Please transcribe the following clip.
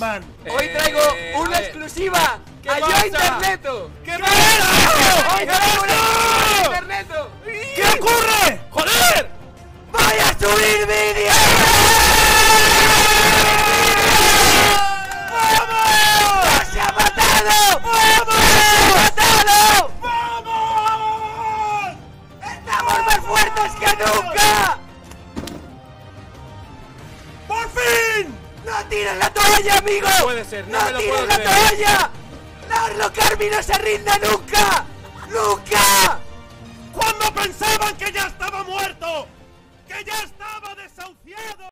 Spider-Man. Hoy traigo una exclusiva. ¿Qué ¡A Yo pasa? Interneto! ¿Qué Hoy pasa? traigo una exclusiva a Interneto. ¿Qué ocurre? ¡Joder! ¡Voy a subir vídeos! ¡Vamos! ¡Se ha matado! ¡Vamos! ¡Se ha matado! ¡Vamos! ¡Estamos más fuertes que nunca! ¡Por fin! ¡No tires la toalla, amigo! No puede ser, no me lo tires puedo la creer. toalla! ¡Larlo Carmi no se rinde nunca! ¡Nunca! Cuando pensaban que ya estaba muerto, que ya estaba desahuciado.